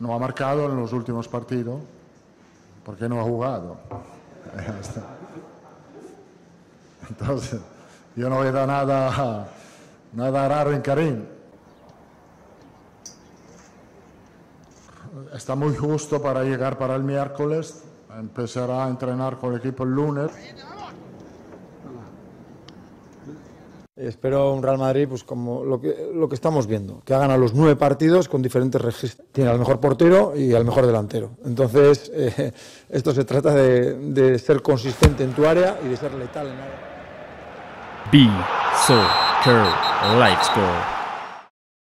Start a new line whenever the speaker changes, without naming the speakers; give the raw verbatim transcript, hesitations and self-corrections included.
no ha marcado en los últimos partidos porque no ha jugado. Entonces, yo no veo nada, nada raro en Karim. Está muy justo para llegar para el miércoles. Empezará a entrenar con el equipo el lunes.
Espero un Real Madrid, pues como lo que, lo que estamos viendo, que ha ganado los nueve partidos con diferentes registros. Tiene al mejor portero y al mejor delantero. Entonces, eh, esto se trata de, de ser consistente en tu área y de ser letal en área.
B Soccer Live Score.